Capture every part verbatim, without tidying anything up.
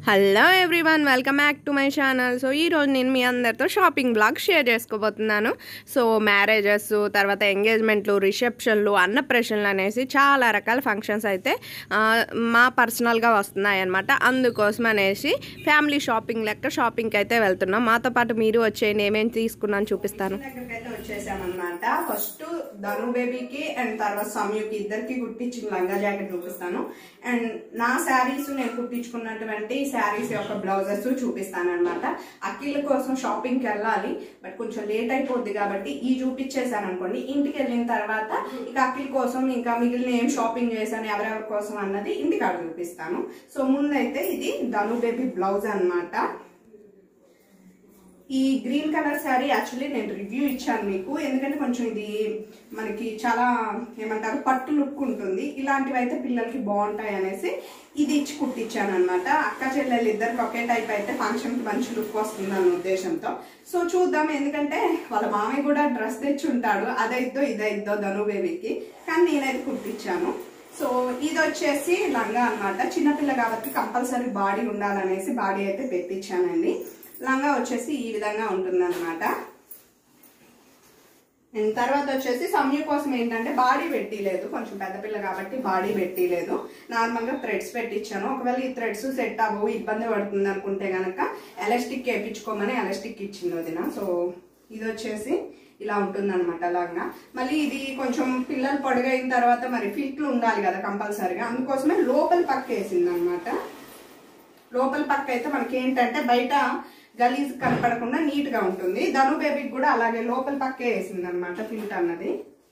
Hello everyone, welcome back to my channel. So ఈరోజు నేను మీ అందరితో షాపింగ్ బ్లాగ్ షేర్ చేసుకోబోతున్నాను. సో మ్యారేజెస్, తర్వాత ఎంగేజ్మెంట్లు, రిసెప్షన్లు, అన్నప్రాసనలు అనేసి చాలా రకాల ఫంక్షన్స్ అయితే మా పర్సనల్గా వస్తున్నాయి అన్నమాట. అందుకోసం అనేసి ఫ్యామిలీ షాపింగ్ లెక్క షాపింగ్కి అయితే వెళ్తున్నాం. మాతో పాటు మీరు వచ్చేయండి, ఏమేమి తీసుకున్నాను చూపిస్తాను. దగ్గరకైతే వచ్చేసామన్నమాట. ఫస్ట్ ధను బేబీకి అండ్ తర్వాత సమయుకి ఇద్దరికి కుట్టించిన లంగా జాకెట్ చూపిస్తాను. అండ్ నా శారీస్ నేను కుట్టించుకున్నటువంటి శారీస్ యొక్క బ్లౌజెస్ చూపిస్తాను అనమాట. అఖిల్ కోసం షాపింగ్ కి వెళ్ళాలి, బట్ కొంచెం లేట్ అయిపోద్ది కాబట్టి ఈ చూపించేసాను అనుకోండి. ఇంటికి వెళ్ళిన తర్వాత ఇక అఖిల్ కోసం ఇంకా మిగిలిన ఏం షాపింగ్ చేశాను, ఎవరెవరి కోసం అన్నది ఇంటికాడ చూపిస్తాను. సో ముందైతే ఇది ధను బేబీ బ్లౌజ్ అనమాట. ఈ గ్రీన్ కలర్ శారీ యాక్చువల్లీ నేను రివ్యూ ఇచ్చాను మీకు, ఎందుకంటే కొంచెం ఇది మనకి చాలా ఏమంటారు పట్టు లుక్ ఉంటుంది. ఇలాంటివి అయితే పిల్లలకి బాగుంటాయి అనేసి ఇది ఇచ్చి కుట్టించాను అనమాట. అక్క చెల్లెలు ఇద్దరికి ఒకే టైప్ అయితే ఫంక్షన్కి మంచి లుక్ వస్తుంది అన్న ఉద్దేశంతో. సో చూద్దాం, ఎందుకంటే వాళ్ళ మామయ్య కూడా డ్రెస్ తెచ్చి ఉంటాడు, అదైద్దో ఇదైద్దో ధను బేబీకి, కానీ నేనైతే కుట్టించాను. సో ఇది వచ్చేసి లంగా అనమాట. చిన్నపిల్ల కాబట్టి కంపల్సరీ బాడీ ఉండాలనేసి బాడీ అయితే పెట్టించానండి. లంగా వచ్చేసి ఈ విధంగా ఉంటుంది అనమాట. అండ్ తర్వాత వచ్చేసి సమయ కోసం ఏంటంటే బాడీ పెట్టిలేదు, కొంచెం పెద్ద పిల్ల కాబట్టి బాడీ పెట్టిలేదు, నార్మల్ గా థ్రెడ్స్ పెట్టించాను. ఒకవేళ ఈ థ్రెడ్స్ సెట్ అవ్వవు, ఇబ్బంది పడుతుంది అనుకుంటే గనక ఎలాస్టిక్ వేయించుకోమని ఎలాస్టిక్ ఇచ్చింది వదిన. సో ఇది వచ్చేసి ఇలా ఉంటుంది అనమాట లంగా. మళ్ళీ ఇది కొంచెం పిల్లలు పొడుగైన తర్వాత మరి ఫిట్లు ఉండాలి కదా కంపల్సరీగా, అందుకోసమే లోపల పక్క వేసింది అనమాట. లోపల పక్క అయితే మనకి ఏంటంటే బయట గలీజ్ కనపడకుండా నీట్ గా ఉంటుంది. ధను బేబీకి కూడా అలాగే లోపల పక్కే వేసింది అనమాట ఫిల్ట్ అన్నది.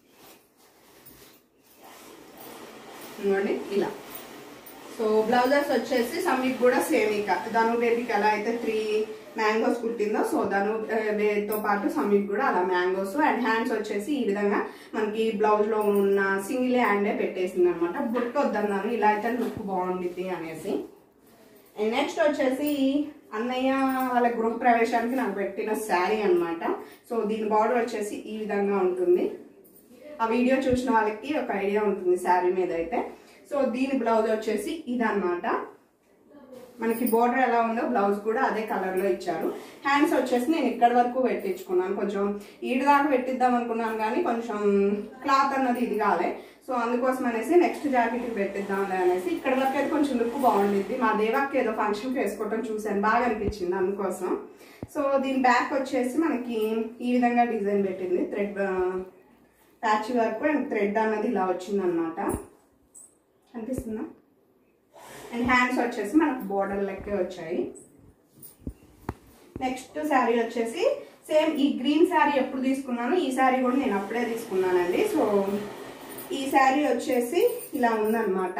ఇలా. సో బ్లౌజెస్ వచ్చేసి సమీకి కూడా సేమ్, ఇక ధను బేబీకి ఎలా అయితే త్రీ మ్యాంగోస్ కుట్టిందో సో ధను బేబీతో పాటు సమీకి కూడా అలా మ్యాంగోస్. అండ్ హ్యాండ్స్ వచ్చేసి ఈ విధంగా మనకి బ్లౌజ్ లో ఉన్న సింగిల్ హ్యాండే పెట్టేసింది అనమాట. బుట్ట వద్దన్నాను, ఇలా అయితే లుక్ బాగుండిద్ది అనేసి. అండ్ నెక్స్ట్ వచ్చేసి అన్నయ్య వాళ్ళ గృహ ప్రవేశానికి నాకు పెట్టిన శారీ అనమాట. సో దీని బార్డర్ వచ్చేసి ఈ విధంగా ఉంటుంది. ఆ వీడియో చూసిన వాళ్ళకి ఒక ఐడియా ఉంటుంది శారీ మీద అయితే. సో దీని బ్లౌజ్ వచ్చేసి ఇదన్నమాట. మనకి బోర్డర్ ఎలా ఉందో బ్లౌజ్ కూడా అదే కలర్ లో ఇచ్చారు. హ్యాండ్స్ వచ్చేసి నేను ఇక్కడ వరకు పెట్టించుకున్నాను, కొంచెం ఈడు దాకా పెట్టిద్దాం అనుకున్నాను కానీ కొంచెం క్లాత్ అన్నది ఇది కాలే. సో అందుకోసం అనేసి నెక్స్ట్ జాకెట్ పెట్టిద్దాంలే అనేసి ఇక్కడ వరకు అయితే కొంచెం లుక్ బాగుండిద్ది. మా దేవాకి ఏదో ఫంక్షన్కి వేసుకోవటం చూసాను, బాగా అనిపించింది అందుకోసం. సో దీని బ్యాక్ వచ్చేసి మనకి ఈ విధంగా డిజైన్ పెట్టింది, thread patch work and thread అన్నది ఇలా వచ్చింది అనమాట. అనిపిస్తుందా? అండ్ హ్యాండ్స్ వచ్చేసి మనకు బోర్డర్ లెక్కే వచ్చాయి. నెక్స్ట్ శారీ వచ్చేసి సేమ్ ఈ గ్రీన్ శారీ ఎప్పుడు తీసుకున్నాను, ఈ శారీ కూడా నేను అప్పుడే తీసుకున్నానండి. సో ఈ శారీ వచ్చేసి ఇలా ఉందన్నమాట.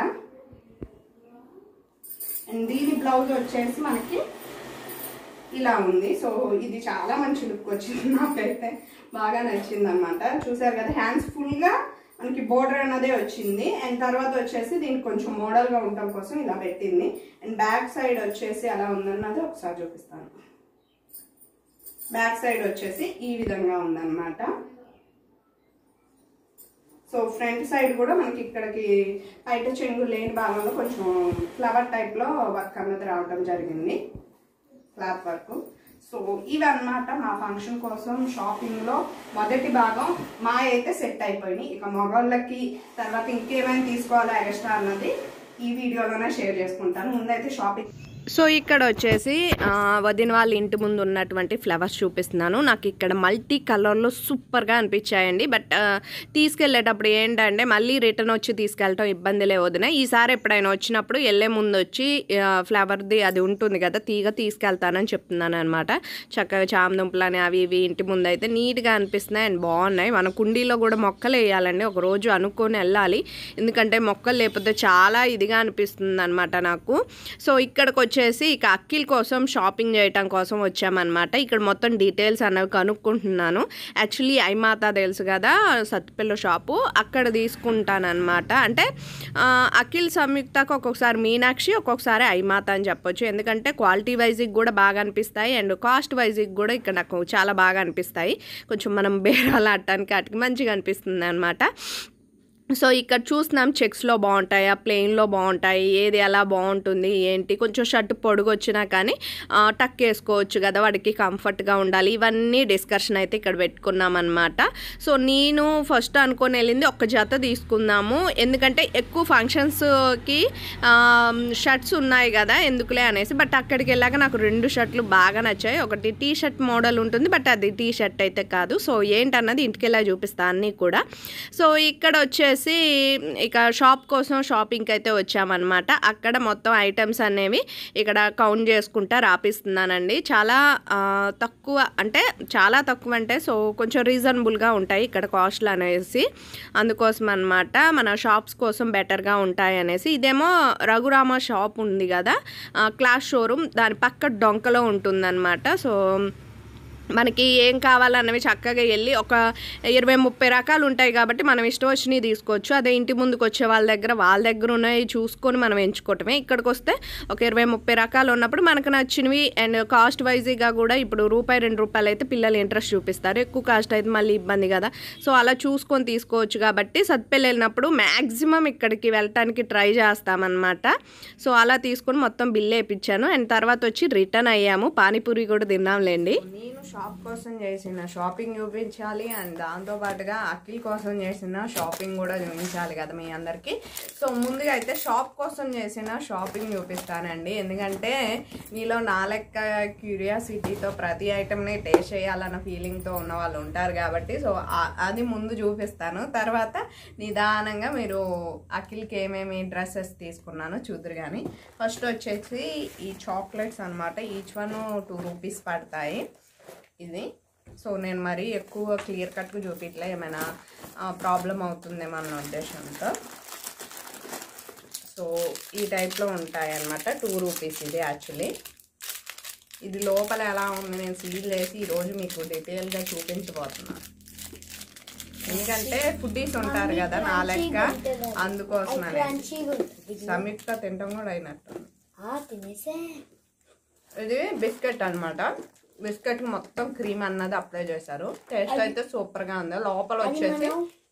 అండ్ దీని బ్లౌజ్ వచ్చేసి మనకి ఇలా ఉంది. సో ఇది చాలా మంచి లుక్ వచ్చింది, నాకైతే బాగా నచ్చింది అనమాట. చూసారు కదా, హ్యాండ్స్ ఫుల్ గా మనకి బోర్డర్ అన్నదే వచ్చింది. అండ్ తర్వాత వచ్చేసి దీనికి కొంచెం మోడల్ గా ఉండటం కోసం ఇలా పెట్టింది. అండ్ బ్యాక్ సైడ్ వచ్చేసి ఎలా ఉందన్నది ఒకసారి చూపిస్తాను. బ్యాక్ సైడ్ వచ్చేసి ఈ విధంగా ఉందన్నమాట. సో ఫ్రంట్ సైడ్ కూడా మనకి ఇక్కడికి బయట చెంగు లేని భాగంలో కొంచెం ఫ్లవర్ టైప్ లో వర్క్ అన్నది రావడం జరిగింది, క్లాత్ వర్క్. సో ఇవన్నమాట మా ఫంక్షన్ కోసం షాపింగ్ లో మొదటి భాగం. మా అయితే సెట్ అయిపోయినాయి. ఇక మగవాళ్ళకి తర్వాత ఇంకేమైనా తీసుకోవాలా ఎక్స్ట్రా అన్నది ఈ వీడియోలోనే షేర్ చేసుకుంటాను. ముందైతే షాపింగ్. సో ఇక్కడ వచ్చేసి వదిన వాళ్ళ ఇంటి ముందు ఉన్నటువంటి ఫ్లవర్స్ చూపిస్తున్నాను. నాకు ఇక్కడ మల్టీ కలర్లో సూపర్గా అనిపించాయండి. బట్ తీసుకెళ్ళేటప్పుడు ఏంటంటే మళ్ళీ రిటర్న్ వచ్చి తీసుకెళ్ళటం ఇబ్బందిలే వదిన. ఈసారి ఎప్పుడైనా వచ్చినప్పుడు వెళ్ళే ముందు వచ్చి ఫ్లవర్ది అది ఉంటుంది కదా తీగ తీసుకెళ్తానని చెప్తున్నాను అనమాట. చక్కగా చామదుంపలని అవి ఇవి ఇంటి ముందు అయితే నీట్గా అనిపిస్తున్నాయి అండ్ బాగున్నాయి. మన కుండీలో కూడా మొక్కలు వేయాలండి, ఒక రోజు అనుకొని వెళ్ళాలి, ఎందుకంటే మొక్కలు లేకపోతే చాలా ఇదిగా అనిపిస్తుంది అనమాట నాకు. సో ఇక్కడికి వచ్చేసి ఇక అఖిల్ కోసం షాపింగ్ చేయటం కోసం వచ్చామన్నమాట. ఇక్కడ మొత్తం డీటెయిల్స్ అన్నవి కనుక్కుంటున్నాను. యాక్చువల్లీ ఐమాత తెలుసు కదా, సత్తుపిల్ల షాపు, అక్కడ తీసుకుంటానమాట. అంటే అఖిల్ సంయుక్తకు ఒక్కొక్కసారి మీనాక్షి, ఒక్కొక్కసారి ఐమాత అని చెప్పొచ్చు, ఎందుకంటే క్వాలిటీ వైజ్కి కూడా బాగా అనిపిస్తాయి అండ్ కాస్ట్ వైజ్కి కూడా ఇక్కడ నాకు చాలా బాగా అనిపిస్తాయి. కొంచెం మనం బేరాలు ఆడటానికి వాటికి మంచిగా అనిపిస్తుంది అనమాట. సో ఇక్కడ చూస్తున్నాం చెక్స్లో బాగుంటాయా ప్లెయిన్లో బాగుంటాయి ఏది ఎలా బాగుంటుంది ఏంటి కొంచెం షర్ట్ పొడుగు వచ్చినా కానీ టక్ వేసుకోవచ్చు కదా వాడికి కంఫర్ట్గా ఉండాలి ఇవన్నీ డిస్కషన్ అయితే ఇక్కడ పెట్టుకున్నాం అనమాట సో నేను ఫస్ట్ అనుకొని వెళ్ళింది ఒక్క జత తీసుకుందాము ఎందుకంటే ఎక్కువ ఫంక్షన్స్కి షర్ట్స్ ఉన్నాయి కదా ఎందుకులే అనేసి బట్ అక్కడికి వెళ్ళాక నాకు రెండు షర్ట్లు బాగా నచ్చాయి ఒకటి టీ షర్ట్ మోడల్ ఉంటుంది బట్ అది టీ షర్ట్ అయితే కాదు సో ఏంటన్నది ఇంటికి వెళ్ళా చూపిస్తాను అన్నీ కూడా సో ఇక్కడ వచ్చే ఇక షాప్ కోసం షాపింగ్కి అయితే వచ్చామన్నమాట అక్కడ మొత్తం ఐటమ్స్ అనేవి ఇక్కడ కౌంట్ చేసుకుంటా రాపిస్తున్నానండి చాలా తక్కువ అంటే చాలా తక్కువ అంటే సో కొంచెం రీజనబుల్గా ఉంటాయి ఇక్కడ కాస్ట్లు అనేసి అందుకోసం అనమాట మన షాప్స్ కోసం బెటర్గా ఉంటాయి అనేసి ఇదేమో రఘురామ షాప్ ఉంది కదా క్లాస్ షోరూమ్ దాని పక్క డొంకలో ఉంటుందన్నమాట సో మనకి ఏం కావాలన్నవి చక్కగా వెళ్ళి ఒక ఇరవై ముప్పై రకాలు ఉంటాయి కాబట్టి మనం ఇష్టం వచ్చినవి తీసుకోవచ్చు అదే ఇంటి ముందుకు వచ్చే వాళ్ళ దగ్గర వాళ్ళ దగ్గర ఉన్నాయి చూసుకొని మనం ఎంచుకోవటమే ఇక్కడికి వస్తే ఒక ఇరవై ముప్పై రకాలు ఉన్నప్పుడు మనకు నచ్చినవి అండ్ కాస్ట్ వైజ్గా కూడా ఇప్పుడు రూపాయి రెండు రూపాయలు అయితే పిల్లలు ఇంట్రెస్ట్ చూపిస్తారు ఎక్కువ కాస్ట్ అయితే మళ్ళీ ఇబ్బంది కదా సో అలా చూసుకొని తీసుకోవచ్చు కాబట్టి సత్పల్లి వెళ్ళినప్పుడు మ్యాక్సిమం ఇక్కడికి వెళ్ళటానికి ట్రై చేస్తామన్నమాట సో అలా తీసుకొని మొత్తం బిల్ వేయించాను అండ్ తర్వాత వచ్చి రిటర్న్ అయ్యాము పానీపూరి కూడా తిన్నాంలేండి నేను షాప్ కోసం చేసిన షాపింగ్ చూపించాలి అండ్ దాంతోపాటుగా అఖిల్ కోసం చేసిన షాపింగ్ కూడా చూపించాలి కదా మీ అందరికీ సో ముందుగా అయితే షాప్ కోసం చేసిన షాపింగ్ చూపిస్తానండి ఎందుకంటే మీలో నా లెక్క క్యూరియాసిటీతో ప్రతి ఐటమ్ని టేస్ట్ చేయాలన్న ఫీలింగ్తో ఉన్న వాళ్ళు ఉంటారు కాబట్టి సో అది ముందు చూపిస్తాను తర్వాత నిదానంగా మీరు అఖిల్కి ఏమేమి డ్రెస్సెస్ తీసుకున్నానో చూద్దరు కానీ ఫస్ట్ వచ్చేసి ఈ చాక్లెట్స్ అనమాట ఈచ్ వన్ టూ రూపీస్ పడతాయి ఇది సో నేను మరీ ఎక్కువ క్లియర్ కట్గా చూపించలే ఏమైనా ప్రాబ్లం అవుతుందేమో అన్న ఉద్దేశంతో సో ఈ టైప్లో ఉంటాయి అన్నమాట టూ రూపీస్ ఇది యాక్చువల్లీ ఇది లోపల ఎలా ఉంది నేను సీల్ చేసి ఈరోజు మీకు డీటెయిల్గా చూపించబోతున్నాను ఎందుకంటే ఫుడ్డీస్ ఉంటారు కదా నా లెక్క అందుకోసమనే సంయుక్త తినడం కూడా అయినట్టు ఇది బిస్కెట్ అనమాట బిస్కెట్ మొత్తం క్రీమ్ అన్నది అప్లై చేశారు టేస్ట్ అయితే సూపర్ గా ఉంది లోపల వచ్చేసి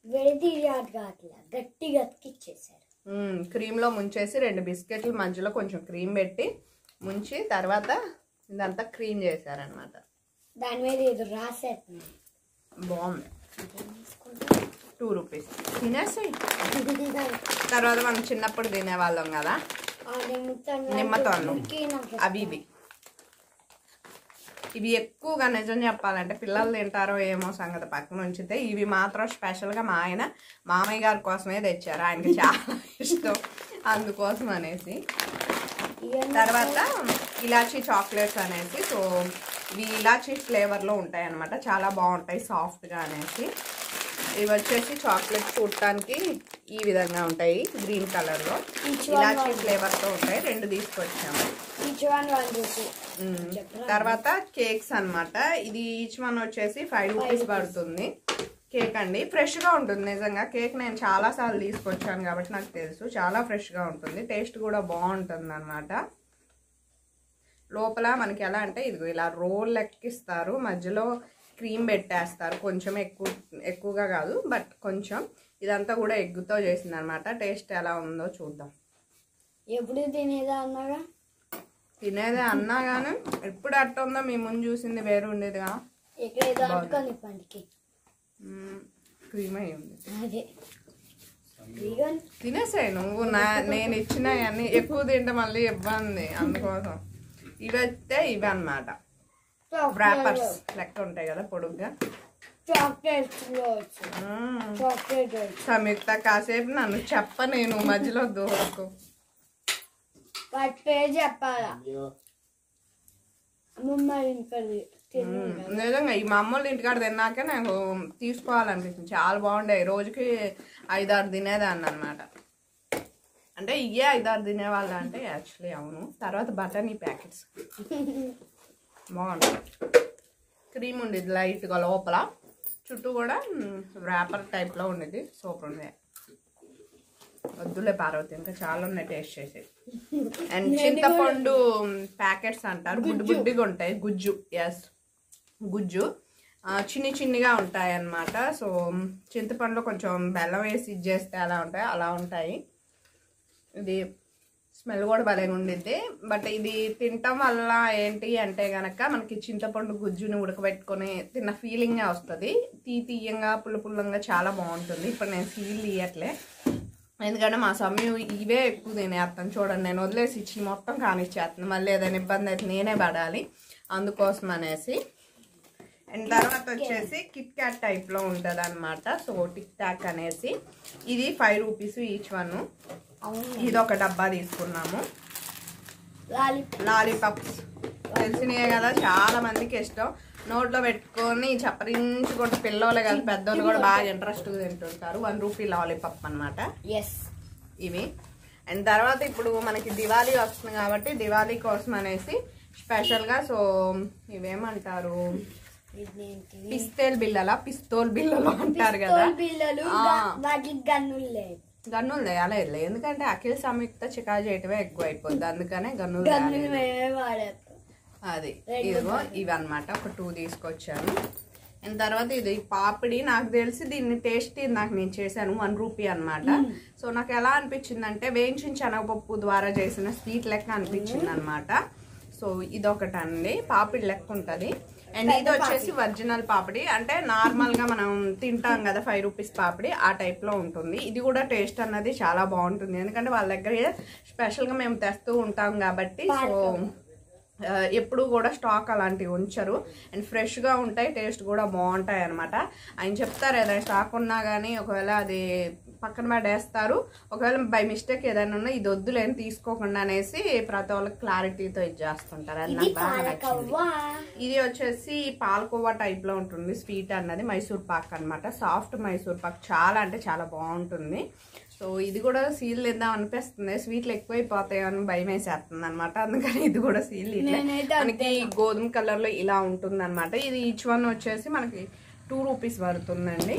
క్రీమ్ లో ముంచేసి రెండు బిస్కెట్లు మధ్యలో కొంచెం క్రీమ్ పెట్టి ముంచి తర్వాత ఇదంతా క్రీమ్ చేశారనమాట దాని మీద ఏదో రాసేది బాగుంది టూ రూపీస్ తినేసాయి తర్వాత మనం చిన్నప్పుడు తినేవాళ్ళం కదా నిమ్మతో అవి ఇవి ఇవి ఎక్కువగా నిజం చెప్పాలంటే పిల్లలు తింటారో ఏమో సంగతి పక్కన ఉంచితే ఇవి మాత్రం స్పెషల్గా మా ఆయన మామయ్య గారి కోసమే తెచ్చారు ఆయనకి చాలా ఇష్టం అందుకోసం అనేసి తర్వాత ఇలాచీ చాక్లెట్స్ అనేసి సో ఇవి ఇలాచీ ఫ్లేవర్లో ఉంటాయి అన్నమాట చాలా బాగుంటాయి సాఫ్ట్గా అనేసి ఇవి వచ్చేసి చాక్లెట్ చూడటానికి ఈ విధంగా ఉంటాయి గ్రీన్ కలర్లో ఇలాచీ ఫ్లేవర్తో ఉంటాయి రెండు తీసుకొచ్చాము తర్వాత కేక్స్ అన్నమాట ఇది ఈచ్ వన్ వచ్చేసి ఫైవ్ రూపీస్ పడుతుంది కేక్ అండి ఫ్రెష్గా ఉంటుంది నిజంగా కేక్ నేను చాలాసార్లు తీసుకొచ్చాను కాబట్టి నాకు తెలుసు చాలా ఫ్రెష్గా ఉంటుంది టేస్ట్ కూడా బాగుంటుంది అన్నమాట లోపల మనకి ఎలా అంటే ఇదిగో ఇలా రోల్ ఎక్కిస్తారు మధ్యలో క్రీమ్ పెట్టేస్తారు కొంచెం ఎక్కువ ఎక్కువగా కాదు బట్ కొంచెం ఇదంతా కూడా ఎగ్గుతో చేసింది అనమాట టేస్ట్ ఎలా ఉందో చూద్దాం ఎప్పుడు తినేదా అన్నాగా తినేదే అన్నా కానీ ఎప్పుడు అట్ట ఉందో మీ ముందు చూసింది వేరు ఉండేదిగా క్రీమ్ అయి ఉంది తినేసాయి నువ్వు నా నేను ఇచ్చిన అన్ని ఎక్కువ తింటే మళ్ళీ ఇబ్బంది అందుకోసం ఇవి అయితే ఇవి అన్నమాట ర్యాపర్స్ లెక్క ఉంటాయి కదా పొడుగ్గా సంయుక్త కాసేపు నన్ను చెప్ప నేను మధ్యలో దూరకు చెప్పాలా నిజంగా ఈ మా అమ్మోళ్ళ ఇంటికాడ తిన్నాకే నాకు తీసుకోవాలనిపిస్తుంది చాలా బాగుంటాయి రోజుకి ఐదారు తినేదాన్ని అనమాట అంటే ఇవే ఐదారు తినేవాళ్ళు అంటే యాక్చువల్లీ అవును తర్వాత బటనీ ప్యాకెట్స్ బాగుంటుంది క్రీమ్ ఉండేది లైట్గా లోపల చుట్టూ కూడా ర్యాపర్ టైప్లో ఉండేది సూపర్ ఉండేది వద్దులే పార్వతి ఇంకా చాలా ఉన్నాయి టేస్ట్ చేసి అండ్ చింతపండు ప్యాకెట్స్ అంటారు బుడ్డి బుడ్డిగా ఉంటాయి గుజ్జు ఎస్ గుజ్జు చిన్ని చిన్నిగా ఉంటాయి అన్నమాట. సో చింతపండులో కొంచెం బెల్లం వేసి ఇచ్చేస్తే అలా ఉంటాయి, అలా ఉంటాయి. ఇది స్మెల్ కూడా భలేగా ఉండిద్ది. బట్ ఇది తినటం వల్ల ఏంటి అంటే కనుక మనకి చింతపండు గుజ్జుని ఉడకబెట్టుకొని తిన్న ఫీలింగే వస్తుంది. తీ తీయంగా పుల్ల పుల్లంగా చాలా బాగుంటుంది. ఇప్పుడు నేను సీల్ తీయట్లే, ఎందుకంటే మా సమయం ఇవే ఎక్కువ తినేస్తాను. చూడండి, నేను వదిలేసి ఇచ్చి మొత్తం కానిచ్చేస్తాను. మళ్ళీ ఏదైనా ఇబ్బంది అయితే నేనే పడాలి, అందుకోసం అనేసి. అండ్ తర్వాత వచ్చేసి కిట్ క్యాట్ టైప్లో ఉంటుంది అనమాట. సో టిక్ టాక్ అనేసి ఇది ఫైవ్ రూపీస్ ఈచ్ వన్. ఇది ఒక డబ్బా తీసుకున్నాము. లాలీపాప్స్ తెలిసినవే కదా, చాలా మందికి ఇష్టం. నోట్లో పెట్టుకొని చప్పరించుకుంటే పిల్లలే కదా పెద్దోళ్ళు కూడా బాగా ఇంట్రెస్ట్గా తింటుంటారు. వన్ రూపీ లాలీపాప్ అనమాట ఇవి. అండ్ తర్వాత ఇప్పుడు మనకి దివాళీ వస్తుంది కాబట్టి దివాళీ కోసం అనేసి స్పెషల్గా సో ఇవేమంటారు, పిస్తేల్ బిల్లలా పిస్తోల్ బిల్లలు అంటారు కదా, గన్నులు తేయాలి. ఎందుకంటే అఖిల్ సంయుక్త చికా చేయటమే ఎక్కువ అయిపోద్ది, అందుకనే గన్నులు అది. ఇదిగో ఇవి అనమాట, ఒక టూ తీసుకొచ్చాను. అండ్ తర్వాత ఇది పాపిడి, నాకు తెలిసి దీన్ని టేస్ట్ నాకు నేను చేశాను, వన్ రూపీ అనమాట. సో నాకు ఎలా అనిపించింది అంటే వేయించిన శనగపప్పు ద్వారా చేసిన స్వీట్ లెక్క అనిపించింది అనమాట. సో ఇదొకటి అండి, పాపిడి లెక్క ఉంటుంది. అండ్ ఇది వచ్చేసి ఒరిజినల్ పాపిడి, అంటే నార్మల్ గా మనం తింటాం కదా ఫైవ్ రూపీస్ పాపిడి, ఆ టైప్ లో ఉంటుంది. ఇది కూడా టేస్ట్ అన్నది చాలా బాగుంటుంది, ఎందుకంటే వాళ్ళ దగ్గర స్పెషల్ గా మేము తెస్తూ ఉంటాం కాబట్టి. సో ఎప్పుడు కూడా స్టాక్ అలాంటివి ఉంచరు, అండ్ ఫ్రెష్ గా ఉంటాయి, టేస్ట్ కూడా బాగుంటాయి అనమాట. ఆయన చెప్తారు ఏదైనా స్టాక్ ఉన్నా కానీ ఒకవేళ అది పక్కన పడేస్తారు, ఒకవేళ బై మిస్టేక్ ఏదైనా ఉన్నా ఇది వద్దులేని తీసుకోకుండా అనేసి ప్రతి వాళ్ళకి క్లారిటీతో ఇది చేస్తుంటారు. అది నాకు బాగా నచ్చింది. ఇది వచ్చేసి పాలకోవా టైప్ లో ఉంటుంది స్వీట్ అన్నది, మైసూర్ పాక్ అనమాట. సాఫ్ట్ మైసూర్ పాక్, చాలా అంటే చాలా బాగుంటుంది. సో ఇది కూడా సీల్ ఇద్దాం అనిపిస్తుంది, స్వీట్లు ఎక్కువైపోతాయి అని భయం వేసేస్తుంది అనమాట, అందుకని ఇది కూడా సీల్ మనకి గోధుమ కలర్ లో ఇలా ఉంటుంది అనమాట. ఇది ఈచ్ వన్ వచ్చేసి మనకి టూ రూపీస్ పడుతుందండి.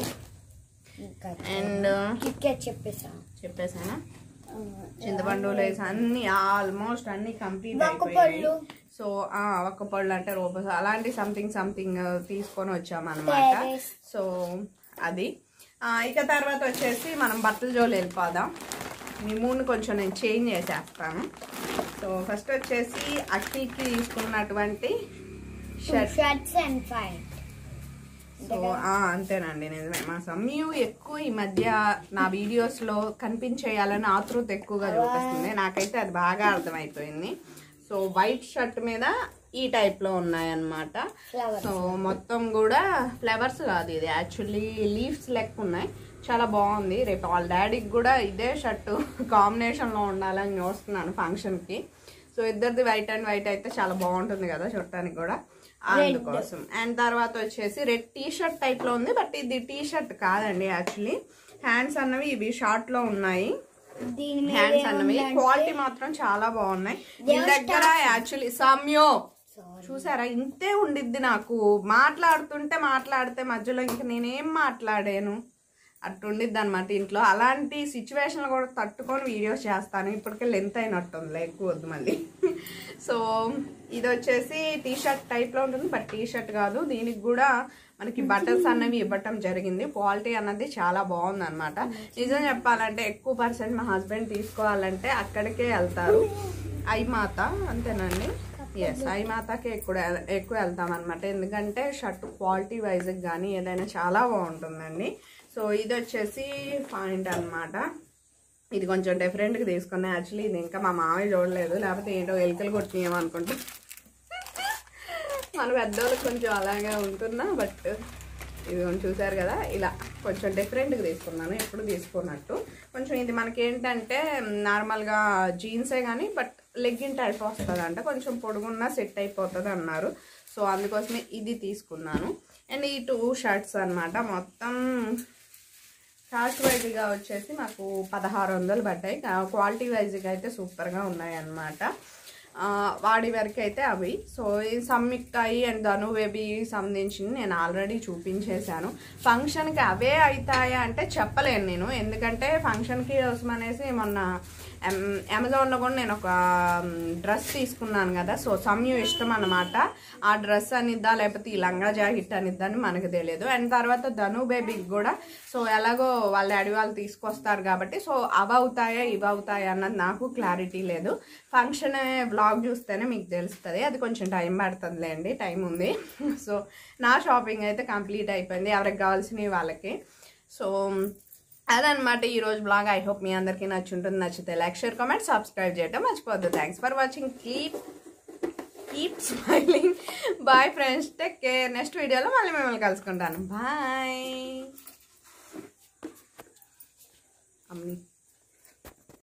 అండ్ చెప్పేసా చెప్పేసానా చింతపండు లేసి అన్ని ఆల్మోస్ట్ అన్ని కంప్లీట్ అయిపోయాయి. సో ఒక్క పళ్ళు అంటే రూపాయలు అలాంటి సంథింగ్ సంథింగ్ తీసుకొని వచ్చామన్నమాట. సో అది ఇక తర్వాత వచ్చేసి మనం బట్టల జోలు వెళ్ళిపోదాం. మీ మూడు కొంచెం నేను చేంజ్ చేసేస్తాను. సో ఫస్ట్ వచ్చేసి అఖిల్కి తీసుకున్నటువంటి షర్ట్స్ అండ్ ప్యాంట్. సో అంతేనండి, నిజమే. మా సమ్యు ఎక్కువ ఈ మధ్య నా వీడియోస్ లో కనిపించేయాలని ఆతృత ఎక్కువగా చూపిస్తుంది, నాకైతే అది బాగా అర్థమైపోయింది. సో వైట్ షర్ట్ మీద ఈ టైప్ లో ఉన్నాయన్నమాట. సో మొత్తం కూడా ఫ్లవర్స్ కాదు, ఇది యాక్చువల్లీ లీవ్స్ లెక్క ఉన్నాయి, చాలా బాగుంది. రేపు వాళ్ళ డాడీకి కూడా ఇదే షర్టు కాంబినేషన్ లో ఉండాలని చూస్తున్నాను ఫంక్షన్ కి. సో ఇద్దరిది వైట్ అండ్ వైట్ అయితే చాలా బాగుంటుంది కదా చూడటానికి కూడా, అందుకోసం. అండ్ తర్వాత వచ్చేసి రెడ్ టీ షర్ట్ టైప్ లో ఉంది, బట్ ఇది టీ షర్ట్ కాదండి యాక్చువల్లీ. హ్యాండ్స్ అన్నవి ఇవి షార్ట్ లో ఉన్నాయి, హ్యాండ్స్ అన్నవి క్వాలిటీ మాత్రం చాలా బాగున్నాయి. దీని దగ్గర యాక్చువల్లీ సమ్యో చూసారా ఇంతే ఉండిద్ది, నాకు మాట్లాడుతుంటే మాట్లాడితే మధ్యలో ఇంకా నేనేం మాట్లాడాను అట్టుండిద్ది అనమాట ఇంట్లో. అలాంటి సిచ్యువేషన్లు కూడా తట్టుకొని వీడియోస్ చేస్తాను. ఇప్పటికే లెంత్ అయినట్టుంది, ఎక్కువ వద్దు మళ్ళీ. సో ఇది వచ్చేసి టీ షర్ట్ టైప్ లో ఉంటుంది, బట్ టీ షర్ట్ కాదు. దీనికి కూడా మనకి బటన్స్ అన్నవి ఇవ్వటం జరిగింది. క్వాలిటీ అన్నది చాలా బాగుంది అనమాట. నిజం చెప్పాలంటే ఎక్కువ పర్సెంట్ మా హస్బెండ్ తీసుకోవాలంటే అక్కడికే వెళ్తారు, ఐమాత అంతేనండి. ఎస్, ఐమాతకి ఎక్కువ ఎక్కువ వెళ్తాం అనమాట, ఎందుకంటే షర్ట్ క్వాలిటీ వైజ్ కానీ ఏదైనా చాలా బాగుంటుందండి. సో ఇది వచ్చేసి పాయింట్ అనమాట. ఇది కొంచెం డిఫరెంట్గా తీసుకున్నాయి యాక్చువల్లీ. ఇది ఇంకా మా మామయ్య చూడలేదు, లేకపోతే ఏంటో ఎలుకలు కొట్టినాం అనుకుంటా. మన పెద్దోళ్ళకి కొంచెం అలాగే ఉంటున్నా, బట్ ఇది చూసారు కదా, ఇలా కొంచెం డిఫరెంట్గా తీసుకున్నాను, ఎప్పుడు తీసుకున్నట్టు. కొంచెం ఇది మనకి ఏంటంటే నార్మల్గా జీన్సే కానీ బట్ లెగ్గిన్ టైప్ వస్తుంది అంట, కొంచెం పొడుగున్నా సెట్ అయిపోతుంది అన్నారు. సో అందుకోసమే ఇది తీసుకున్నాను. అండ్ ఈ టూ షర్ట్స్ అనమాట, మొత్తం కాస్ట్ వైజ్గా వచ్చేసి మాకు పదహారు వందలు పడ్డాయి. క్వాలిటీ వైజ్గా అయితే సూపర్గా ఉన్నాయి అన్నమాట. వాడి వరకు అయితే అవి. సో ఈ సంయుక్తాయి అండ్ ధను బేబీ సంబంధించింది నేను ఆల్రెడీ చూపించేశాను. ఫంక్షన్కి అవే అవుతాయా అంటే చెప్పలేను నేను, ఎందుకంటే ఫంక్షన్కి కోసం అనేసి మొన్న అమెజాన్లో కూడా నేను ఒక డ్రెస్ తీసుకున్నాను కదా, సో సమ్యు ఇష్టం అనమాట. ఆ డ్రెస్ అనిద్దా లేకపోతే ఈ లంగా జాకెట్ అనిద్దా అని మనకు తెలియదు. అండ్ తర్వాత ధను బేబీకి కూడా సో ఎలాగో వాళ్ళ డాడీ వాళ్ళు తీసుకొస్తారు కాబట్టి సో అవి అవుతాయా ఇవి అవుతాయా అన్నది నాకు క్లారిటీ లేదు. ఫంక్షన్ వ్లాగ్ చూస్తేనే మీకు తెలుస్తుంది. అది కొంచెం టైం పడుతుందిలేండి, టైం ఉంది. సో నా షాపింగ్ అయితే కంప్లీట్ అయిపోయింది ఎవరికి కావాల్సినవి వాళ్ళకి. సో అదనమాట ఈరోజు బ్లాగ్. ఐ హోప్ మీ అందరికీ నచ్చుంటుంది. నచ్చితే లైక్ షేర్ కామెంట్ సబ్స్క్రైబ్ చేయడం మర్చిపోద్దు. Thanks for watching. Keep keep smiling. Bye friends, take care. Next వీడియోలో మళ్ళీ మిమ్మల్ని కలుసుకుంటాను. బాయ్. అమ్మి